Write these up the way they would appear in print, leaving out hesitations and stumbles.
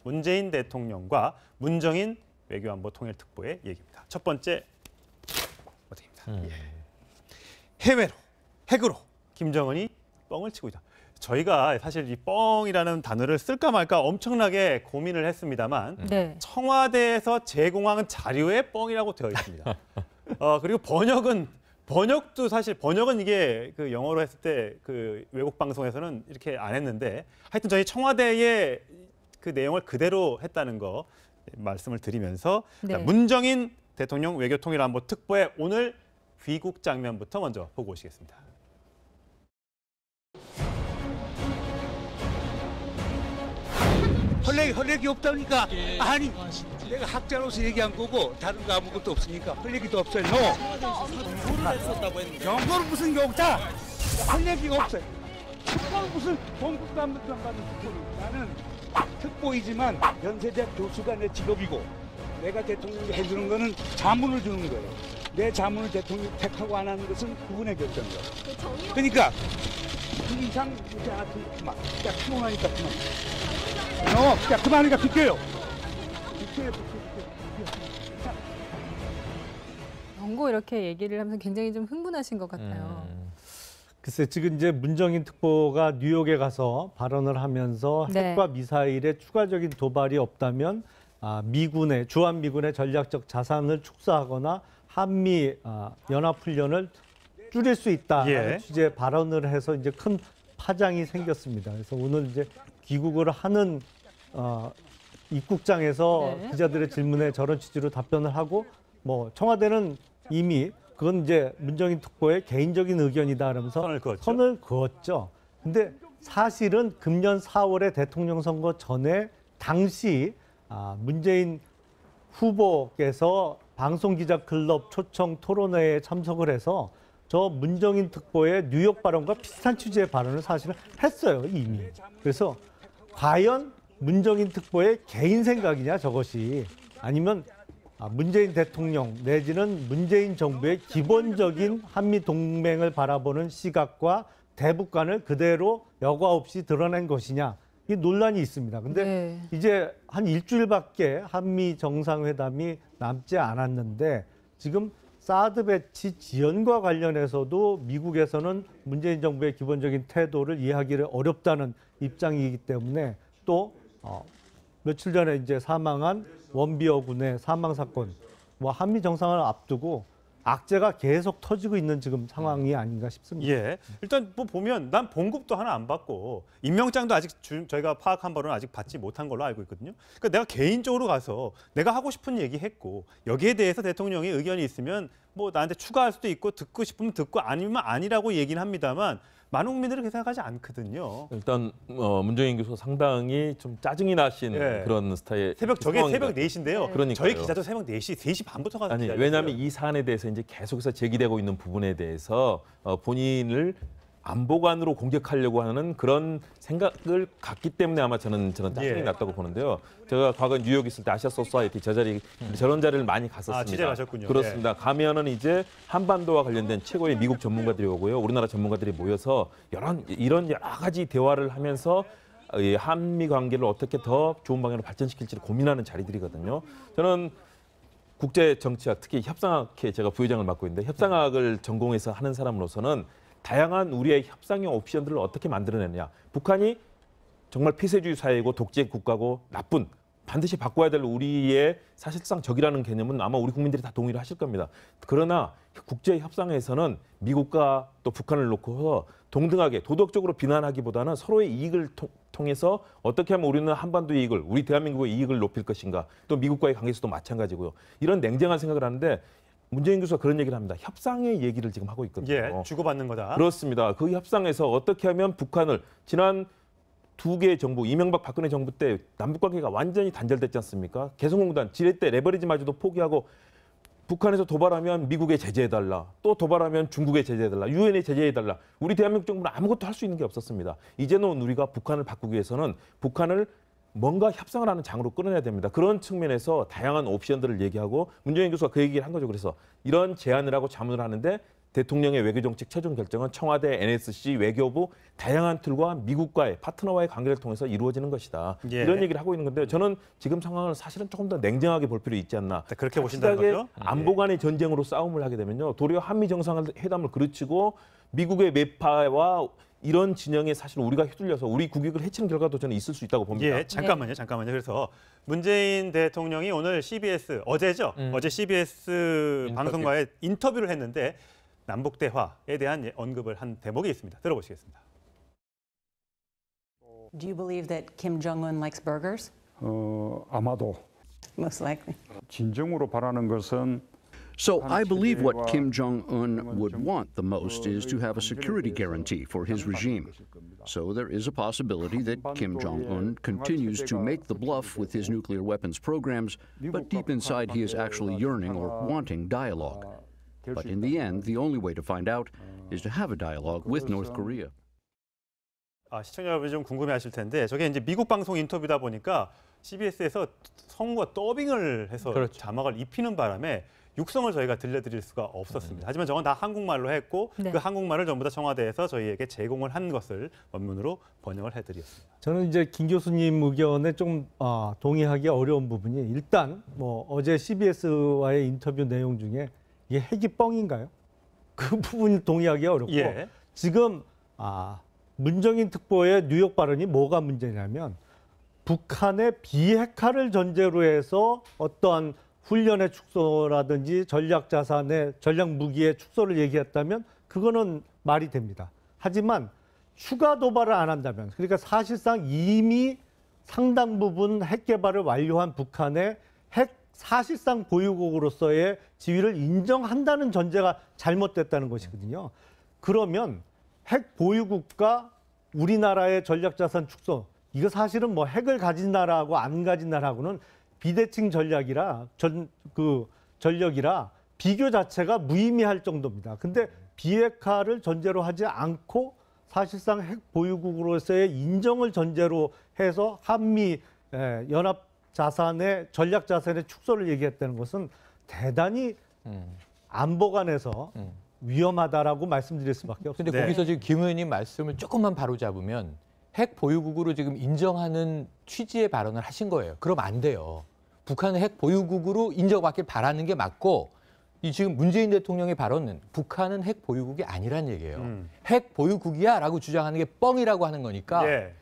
문재인 대통령과 문정인 외교안보 통일특보의 얘기입니다. 첫 번째 어디입니다. 해외로, 핵으로 김정은이 뻥을 치고 있다. 저희가 사실 이 뻥이라는 단어를 쓸까 말까 엄청나게 고민을 했습니다만 네. 청와대에서 제공한 자료에 뻥이라고 되어 있습니다. 그리고 번역도 사실 번역은 이게 그 영어로 했을 때 그 외국 방송에서는 이렇게 안 했는데 하여튼 저희 청와대의 그 내용을 그대로 했다는 거 말씀을 드리면서 네. 자, 문정인 대통령 외교통일안보 특보의 오늘 귀국 장면부터 먼저 보고 오시겠습니다. 헐레기 없다니까. 아니, 내가 학자로서 얘기한 거고 다른 거 아무것도 없으니까 헐레기도 없어요. 경고는 무슨 경고다? 헐레기가 없어요. 특보는 무슨 본국도 안 받는 특보를. 나는 특보이지만 연세대 교수가 내 직업이고 내가 대통령이 해주는 거는 자문을 주는 거예요. 내 자문을 대통령이 택하고 안 하는 것은 그분의 결정이에요. 그러니까 그 이상 이제 그만. 야, 피곤하니까 그만. 야, 그만하니까 비켜요. 비켜요. 경고 이렇게 얘기를 하면서 굉장히 좀 흥분하신 것 같아요. 글쎄 지금 이제 문정인 특보가 뉴욕에 가서 발언을 하면서 네. 핵과 미사일에 추가적인 도발이 없다면 주한 미군의 전략적 자산을 축소하거나 한미 연합훈련을 줄일 수 있다는 취지의 발언을 해서 이제 큰 파장이 생겼습니다. 그래서 오늘 이제 귀국을 하는 입국장에서 네. 기자들의 질문에 저런 취지로 답변을 하고 뭐 청와대는 이미 그건 이제 문정인 특보의 개인적인 의견이다 하면서 선을 그었죠. 근데 사실은 금년 4월에 대통령 선거 전에 당시 문재인 후보께서 방송기자클럽 초청 토론회에 참석을 해서 저 문정인 특보의 뉴욕 발언과 비슷한 취지의 발언을 사실은 했어요, 이미. 그래서 과연 문정인 특보의 개인 생각이냐, 저것이. 아니면 문재인 대통령 내지는 문재인 정부의 기본적인 한미 동맹을 바라보는 시각과 대북관을 그대로 여과 없이 드러낸 것이냐. 이 논란이 있습니다. 근데 이제 한 일주일밖에 한미 정상회담이 남지 않았는데 지금 사드 배치 지연과 관련해서도 미국에서는 문재인 정부의 기본적인 태도를 이해하기를 어렵다는 입장이기 때문에 또 며칠 전에 이제 사망한 원비어 군의 사망 사건, 뭐 한미 정상을 앞두고 악재가 계속 터지고 있는 지금 상황이 아닌가 싶습니다. 예, 일단 뭐 보면 난 봉급도 하나 안 받고 임명장도 아직 저희가 파악한 바로는 아직 받지 못한 걸로 알고 있거든요. 그러니까 내가 개인적으로 가서 내가 하고 싶은 얘기 했고 여기에 대해서 대통령이 의견이 있으면 뭐 나한테 추가할 수도 있고 듣고 싶으면 듣고 아니면 아니라고 얘기는 합니다만 많은 국민들은 그렇게 생각하지 않거든요. 일단 문정인 교수 상당히 좀 짜증이 나신 그런 스타일. 저게 새벽 4시인데요. 그러니까요. 저희 기자도 새벽 4시, 3시 반부터 가서 기다렸어요. 왜냐하면 이 사안에 대해서 이제 계속해서 제기되고 있는 부분에 대해서 본인을 안보관으로 공격하려고 하는 그런 생각을 갖기 때문에 아마 저는 짜증이 났다고 보는데요. 제가 과거 뉴욕에 있을 때 아시아 소사이티 저 자리 저런 자리를 많이 갔었습니다. 취재하셨군요. 그렇습니다. 가면은 이제 한반도와 관련된 최고의 미국 전문가들이 오고요, 우리나라 전문가들이 모여서 이런 여러 가지 대화를 하면서 한미 관계를 어떻게 더 좋은 방향으로 발전시킬지를 고민하는 자리들이거든요. 저는 국제 정치학, 특히 협상학회 제가 부회장을 맡고 있는데 협상학을 전공해서 하는 사람으로서는 다양한 우리의 협상형 옵션들을 어떻게 만들어내느냐. 북한이 정말 폐쇄주의 사회이고 독재 국가고 나쁜, 반드시 바꿔야 될 우리의 사실상 적이라는 개념은 아마 우리 국민들이 다 동의를 하실 겁니다. 그러나 국제 협상에서는 미국과 또 북한을 놓고서 동등하게 도덕적으로 비난하기보다는 서로의 이익을 통해서 어떻게 하면 우리는 한반도 이익을, 우리 대한민국의 이익을 높일 것인가, 또 미국과의 관계에서도 마찬가지고요. 이런 냉정한 생각을 하는데 문재인 교수가 그런 얘기를 합니다. 협상의 얘기를 지금 하고 있거든요. 주고받는 거다. 그렇습니다. 그 협상에서 어떻게 하면 북한을 지난 두 개의 정부, 이명박 박근혜 정부 때 남북 관계가 완전히 단절됐지 않습니까? 개성공단 지뢰 때 레버리지마저도 포기하고 북한에서 도발하면 미국에 제재해달라, 또 도발하면 중국에 제재해달라, 유엔에 제재해달라. 우리 대한민국 정부는 아무것도 할 수 있는 게 없었습니다. 이제는 우리가 북한을 바꾸기 위해서는 북한을 뭔가 협상을 하는 장으로 끌어내야 됩니다. 그런 측면에서 다양한 옵션들을 얘기하고 문재인 교수가 그 얘기를 한 거죠. 그래서 이런 제안을 하고 자문을 하는데 대통령의 외교정책 최종 결정은 청와대, NSC, 외교부 다양한 틀과 미국과의 파트너와의 관계를 통해서 이루어지는 것이다. 예. 이런 얘기를 하고 있는 건데요. 저는 지금 상황을 사실은 조금 더 냉정하게 볼 필요 있지 않나. 그렇게 보신다는 자칫하게 거죠? 안보 간의 전쟁으로 싸움을 하게 되면요. 도리어 한미 정상회담을 그르치고 미국의 매파와 이런 진영에 사실 우리가 휘둘려서 우리 국익을 해치는 결과도 저는 있을 수 있다고 봅니다. 예, 잠깐만요. 그래서 문재인 대통령이 오늘 CBS 어제죠? 어제 CBS 방송과의 인터뷰를 했는데 남북 대화에 대한 언급을 한 대목이 있습니다. 들어보시겠습니다. Do you believe that Kim Jong-un likes burgers? 아마도 Most likely. 진정으로 바라는 것은 So I believe what Kim Jong-un would want the most is to have a security guarantee for his regime. So there is a possibility that Kim Jong-un continues to make the bluff with his nuclear weapons programs, but deep inside he is actually yearning or wanting dialogue. But in the end, the only way to find out is to have a dialogue with North Korea. 시청자 여러분이 좀 궁금해하실 텐데 저게 이제 미국 방송 인터뷰다 보니까 CBS에서 성우가 더빙을 해서 자막을 입히는 바람에 육성을 저희가 들려드릴 수가 없었습니다. 하지만 저건 다 한국말로 했고 네. 그 한국말을 전부 다 청와대에서 저희에게 제공을 한 것을 원문으로 번역을 해드렸습니다. 저는 이제 김 교수님 의견에 좀 동의하기 어려운 부분이 일단 뭐 어제 CBS와의 인터뷰 내용 중에 이게 핵이 뻥인가요? 그 부분 동의하기 어렵고 예. 지금 문정인 특보의 뉴욕 발언이 뭐가 문제냐면 북한의 비핵화를 전제로 해서 어떠한 훈련의 축소라든지 전략 자산의 전략 무기의 축소를 얘기했다면 그거는 말이 됩니다. 하지만 추가 도발을 안 한다면 그러니까 사실상 이미 상당 부분 핵 개발을 완료한 북한의 핵 사실상 보유국으로서의 지위를 인정한다는 전제가 잘못됐다는 것이거든요. 그러면 핵 보유국과 우리나라의 전략 자산 축소 이거 사실은 뭐 핵을 가진 나라하고 안 가진 나라하고는 비대칭 전략이라 전력이라 비교 자체가 무의미할 정도입니다. 근데 비핵화를 전제로 하지 않고 사실상 핵 보유국으로서의 인정을 전제로 해서 한미 연합 자산의 전략 자산의 축소를 얘기했다는 것은 대단히 안보관에서 위험하다라고 말씀드릴 수밖에 없습니다. 근데 거기서 지금 김 의원님 말씀을 조금만 바로잡으면 핵 보유국으로 지금 인정하는 취지의 발언을 하신 거예요. 그럼 안 돼요. 북한은 핵 보유국으로 인정받길 바라는 게 맞고 이 지금 문재인 대통령의 발언은 북한은 핵 보유국이 아니란 얘기예요. 핵 보유국이야라고 주장하는 게 뻥이라고 하는 거니까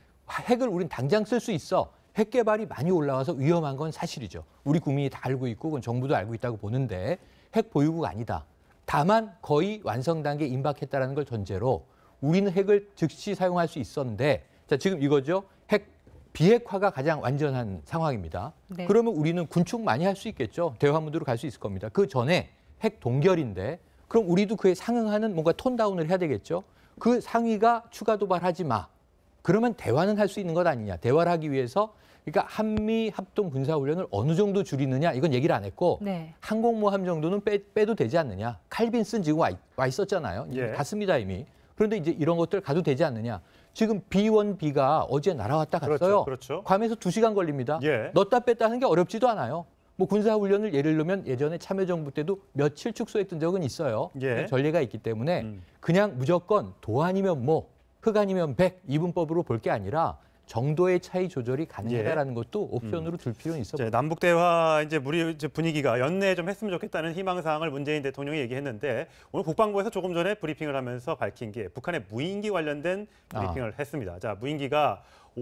핵을 우린 당장 쓸 수 있어. 핵 개발이 많이 올라와서 위험한 건 사실이죠. 우리 국민이 다 알고 있고 그건 정부도 알고 있다고 보는데 핵 보유국 아니다. 다만 거의 완성 단계에 임박했다는 걸 전제로 우리는 핵을 즉시 사용할 수 있었는데 자 지금 이거죠. 핵 비핵화가 가장 완전한 상황입니다. 네. 그러면 우리는 군축 많이 할 수 있겠죠. 대화 무드로 갈 수 있을 겁니다. 그 전에 핵 동결인데 그럼 우리도 그에 상응하는 뭔가 톤다운을 해야 되겠죠. 그 상위가 추가 도발하지 마. 그러면 대화는 할 수 있는 것 아니냐. 대화를 하기 위해서 그러니까 한미 합동 군사훈련을 어느 정도 줄이느냐 이건 얘기를 안 했고 네. 항공모함 정도는 빼도 되지 않느냐. 칼빈슨 지금 와 있었잖아요. 예. 갔습니다 이미. 그런데 이제 이런 것들 가도 되지 않느냐. 지금 B1B가 어제 날아왔다 갔어요. 그렇죠. 괌에서 2시간 걸립니다. 예. 넣었다 뺐다 하는 게 어렵지도 않아요. 뭐 군사훈련을 예를 들면 예전에 참여정부 때도 며칠 축소했던 적은 있어요. 예. 전례가 있기 때문에 그냥 무조건 도 아니면 뭐, 흑 아니면 백 이분법으로 볼 게 아니라 정도의 차이 조절이 가능하다라는 것도 옵션으로 들 필요는 있어 보입니다. 남북 대화 이제 분위기가 연내 좀 했으면 좋겠다는 희망 사항을 문재인 대통령이 얘기했는데 오늘 국방부에서 조금 전에 브리핑을 하면서 밝힌 게 북한의 무인기 관련된 브리핑을 했습니다. 자, 무인기가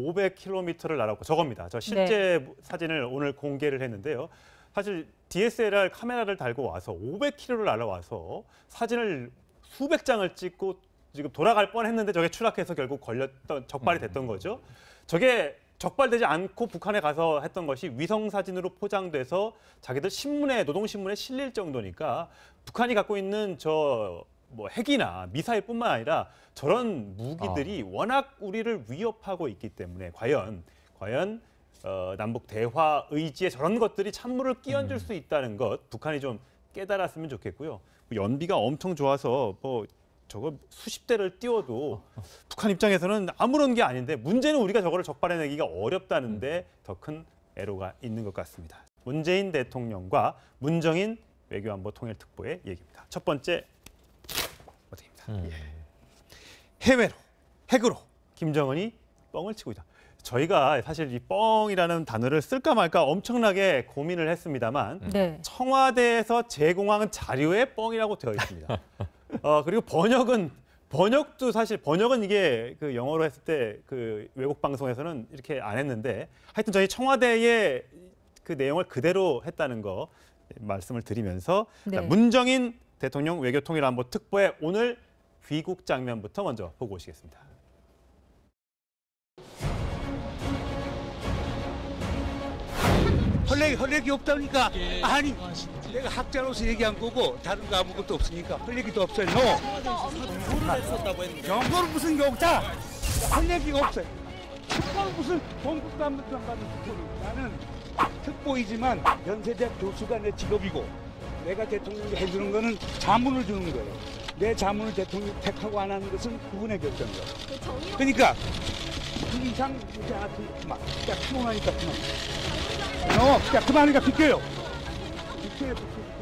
500km를 날았고 저겁니다. 저 실제 사진을 오늘 공개를 했는데요. 사실 DSLR 카메라를 달고 와서 500km를 날아와서 사진을 수백 장을 찍고 지금 돌아갈 뻔했는데 저게 추락해서 결국 적발이 됐던 거죠. 저게 적발되지 않고 북한에 가서 했던 것이 위성 사진으로 포장돼서 자기들 신문에 노동신문에 실릴 정도니까 북한이 갖고 있는 저 뭐 핵이나 미사일뿐만 아니라 저런 무기들이 워낙 우리를 위협하고 있기 때문에 과연 남북 대화 의지에 저런 것들이 찬물을 끼얹을 수 있다는 것 북한이 좀 깨달았으면 좋겠고요. 연비가 엄청 좋아서 뭐 저거 수십 대를 띄워도 북한 입장에서는 아무런 게 아닌데 문제는 우리가 저거를 적발해내기가 어렵다는데 더 큰 애로가 있는 것 같습니다. 문재인 대통령과 문정인 외교안보통일특보의 얘기입니다. 첫 번째 그렇습니다. 예. 해외로, 핵으로 김정은이 뻥을 치고 있다. 저희가 사실 이 뻥이라는 단어를 쓸까 말까 엄청나게 고민을 했습니다만 네. 청와대에서 제공한 자료에 뻥이라고 되어 있습니다. 그리고 번역도 사실 번역은 이게 그 영어로 했을 때 그 외국 방송에서는 이렇게 안 했는데 하여튼 저희 청와대의 그 내용을 그대로 했다는 거 말씀을 드리면서 네. 자, 문정인 대통령 외교통일안보 특보의 오늘 귀국 장면부터 먼저 보고 오시겠습니다. 헐레기 없다니까. 아니, 내가 학자로서 얘기한 거고 다른 거 아무것도 없으니까 헐레기도 없어요. 연구를 무슨 교육자? 헐레기가 없어요. 특보는 무슨 본국도 안 받는 특보를. 나는 특보이지만 연세대학 교수가 내 직업이고 내가 대통령이 해주는 거는 자문을 주는 거예요. 내 자문을 대통령이 택하고 안 하는 것은 그분의 결정이에요. 그러니까 그 이상 이제 그만. 야, 피곤하니까 그만. 야, 그만하니까 비켜요. 비켜요.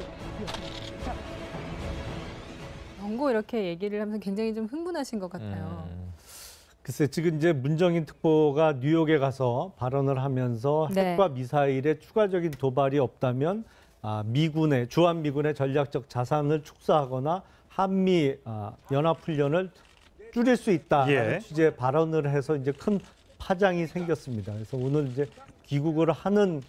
연고 이렇게 얘기를 하면서 굉장히 좀 흥분하신 것 같아요. 글쎄 지금 이제 문정인 특보가 뉴욕에 가서 발언을 하면서 네. 핵과 미사일의 추가적인 도발이 없다면 주한 미군의 전략적 자산을 축소하거나 한미 연합훈련을 줄일 수 있다는 예. 취지의 발언을 해서 이제 큰 파장이 생겼습니다. 그래서 오늘 이제 귀국을 하는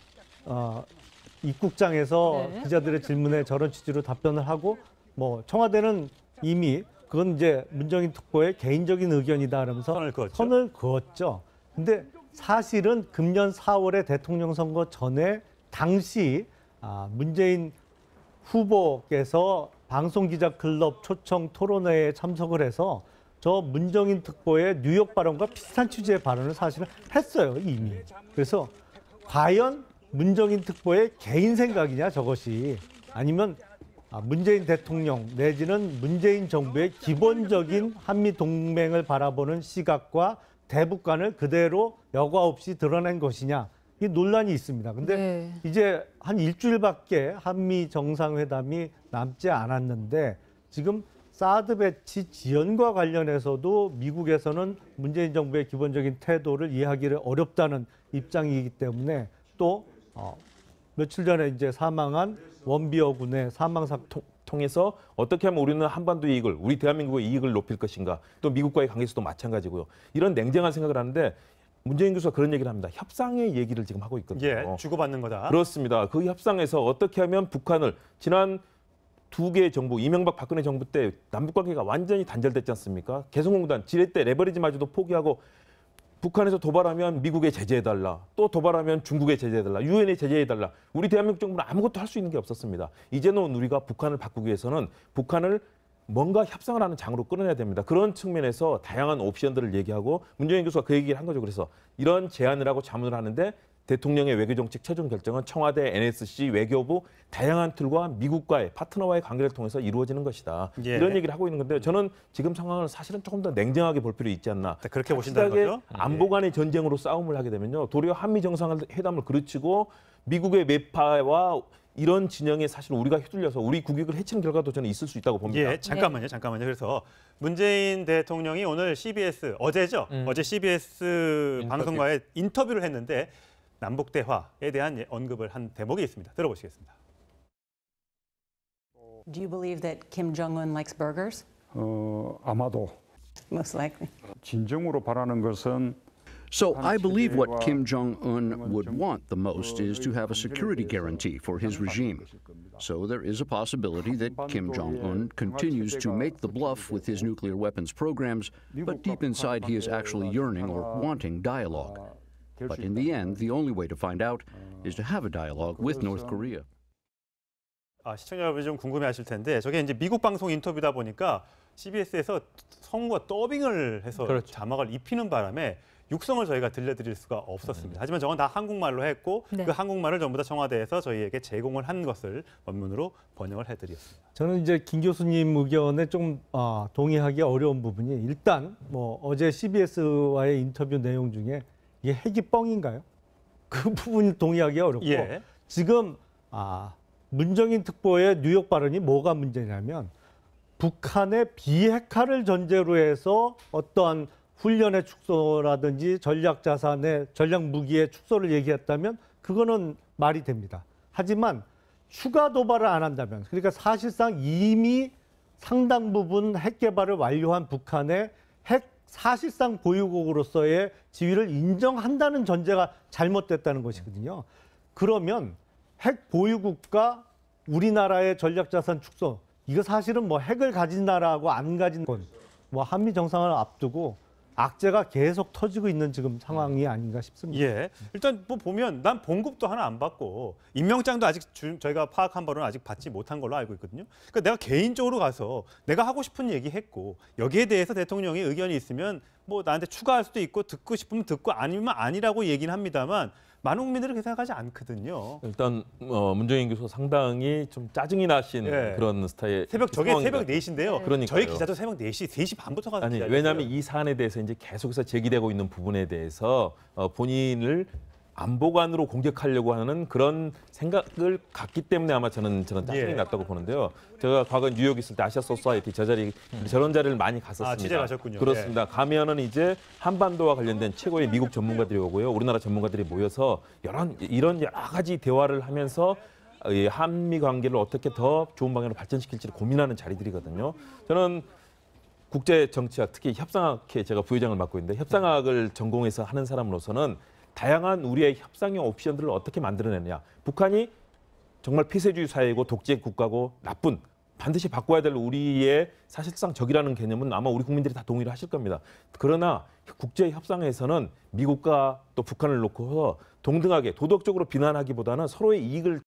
입국장에서 네. 기자들의 질문에 저런 취지로 답변을 하고 뭐 청와대는 이미 그건 이제 문정인 특보의 개인적인 의견이다 그러면서 선을 그었죠. 근데 사실은 금년 4월에 대통령 선거 전에 당시 문재인 후보께서 방송기자클럽 초청 토론회에 참석을 해서 저 문정인 특보의 뉴욕 발언과 비슷한 취지의 발언을 사실은 했어요, 이미. 그래서 과연 문정인 특보의 개인 생각이냐 저것이 아니면 문재인 대통령 내지는 문재인 정부의 기본적인 한미 동맹을 바라보는 시각과 대북관을 그대로 여과 없이 드러낸 것이냐 이 논란이 있습니다. 근데 네. 이제 한 일주일밖에 한미 정상회담이 남지 않았는데 지금 사드 배치 지연과 관련해서도 미국에서는 문재인 정부의 기본적인 태도를 이해하기를 어렵다는 입장이기 때문에 또 며칠 전에 이제 사망한 원비어 군의 사망 사건 통해서 어떻게 하면 우리는 한반도 이익을, 우리 대한민국의 이익을 높일 것인가, 또 미국과의 관계에서도 마찬가지고요. 이런 냉정한 생각을 하는데 문재인 교수가 그런 얘기를 합니다. 협상의 얘기를 지금 하고 있거든요. 예, 주고받는 거다. 그렇습니다. 그 협상에서 어떻게 하면 북한을 지난 두 개의 정부, 이명박 박근혜 정부 때 남북 관계가 완전히 단절됐지 않습니까? 개성공단 지뢰 때 레버리지마저도 포기하고 북한에서 도발하면 미국에 제재해달라. 또 도발하면 중국에 제재해달라. 유엔에 제재해달라. 우리 대한민국 정부는 아무것도 할 수 있는 게 없었습니다. 이제는 우리가 북한을 바꾸기 위해서는 북한을 뭔가 협상을 하는 장으로 끌어내야 됩니다. 그런 측면에서 다양한 옵션들을 얘기하고 문재인 교수가 그 얘기를 한 거죠. 그래서 이런 제안을 하고 자문을 하는데 대통령의 외교정책 최종 결정은 청와대, NSC, 외교부 다양한 틀과 미국과의 파트너와의 관계를 통해서 이루어지는 것이다. 예. 이런 얘기를 하고 있는 건데 저는 지금 상황을 사실은 조금 더 냉정하게 볼 필요 있지 않나. 그렇게 보신다는 거죠? 안보 간의 전쟁으로 싸움을 하게 되면요. 도리어 한미 정상회담을 그르치고 미국의 매파와 이런 진영에 사실 우리가 휘둘려서 우리 국익을 해치는 결과도 저는 있을 수 있다고 봅니다. 예, 잠깐만요. 그래서 문재인 대통령이 오늘 CBS 어제죠. 어제 CBS 방송과의 인터뷰를 했는데 남북 대화에 대한 언급을 한 대목이 있습니다. 들어보시겠습니다. Do you believe that Kim Jong-un likes burgers? 아마도 Most likely. 진정으로 바라는 것은 So I believe what Kim Jong-un would want the most is to have a security guarantee for his regime. So there is a possibility that Kim Jong-un continues to make the bluff with his nuclear weapons programs, but deep inside he is actually yearning or wanting dialogue. But in the end, the only way to find out is to have a dialogue with North Korea. 시청자 여러분이 좀 궁금해하실 텐데 저게 이제 미국 방송 인터뷰다 보니까 CBS에서 성우가 더빙을 해서 그렇죠. 자막을 입히는 바람에 육성을 저희가 들려드릴 수가 없었습니다. 하지만 저건 다 한국말로 했고 네. 그 한국말을 전부 다 청와대에서 저희에게 제공을 한 것을 원문으로 번역을 해드렸습니다. 저는 이제 김 교수님 의견에 좀 동의하기 어려운 부분이 일단 뭐 어제 CBS와의 인터뷰 내용 중에 이게 핵이 뻥인가요? 그 부분을 동의하기 어렵고 북한의 비핵화를 전제로 해서 어떠한 훈련의 축소라든지 전략 자산의 전략 무기의 축소를 얘기했다면 그거는 말이 됩니다. 하지만 추가 도발을 안 한다면, 그러니까 사실상 이미 상당 부분 핵 개발을 완료한 북한의 핵 사실상 보유국으로서의 지위를 인정한다는 전제가 잘못됐다는 것이거든요. 그러면 핵 보유국과 우리나라의 전략 자산 축소, 이거 사실은 뭐 핵을 가진 나라하고 안 가진 건 뭐 한미 정상을 앞두고 악재가 계속 터지고 있는 지금 상황이 아닌가 싶습니다. 예. 일단 뭐 보면 난 봉급도 하나 안 받고 임명장도 아직 저희가 파악한 바로는 아직 받지 못한 걸로 알고 있거든요. 그러니까 내가 개인적으로 가서 내가 하고 싶은 얘기 했고 여기에 대해서 대통령의 의견이 있으면 뭐 나한테 추가할 수도 있고 듣고 싶으면 듣고 아니면 아니라고 얘기는 합니다만 많은 국민들은 그렇게 생각하지 않거든요. 일단 문정인 교수 상당히 좀 짜증이 나신 예. 그런 스타일. 저게 새벽 4시인데요. 그러니까요. 저희 기자도 새벽 4시, 3시 반부터 가서 아니, 기다렸어요. 왜냐하면 이 사안에 대해서 이제 계속해서 제기되고 있는 부분에 대해서 본인을 안보관으로 공격하려고 하는 그런 생각을 갖기 때문에 아마 저는 짜증이 예. 났다고 보는데요. 제가 과거 뉴욕에 있을 때 아시아 소사이티 저런 자리를 많이 갔었습니다. 취재 가셨군요. 그렇습니다. 가면은 이제 한반도와 관련된 최고의 미국 전문가들이 오고요. 우리나라 전문가들이 모여서 이런 여러 가지 대화를 하면서 이 한미 관계를 어떻게 더 좋은 방향으로 발전시킬지를 고민하는 자리들이거든요. 저는 국제 정치학, 특히 협상학회 제가 부회장을 맡고 있는데 협상학을 전공해서 하는 사람으로서는 다양한 우리의 협상의 옵션들을 어떻게 만들어내느냐. 북한이 정말 폐쇄주의 사회이고 독재 국가고 나쁜, 반드시 바꿔야 될 우리의 사실상 적이라는 개념은 아마 우리 국민들이 다 동의를 하실 겁니다. 그러나 국제 협상에서는 미국과 또 북한을 놓고서 동등하게 도덕적으로 비난하기보다는 서로의 이익을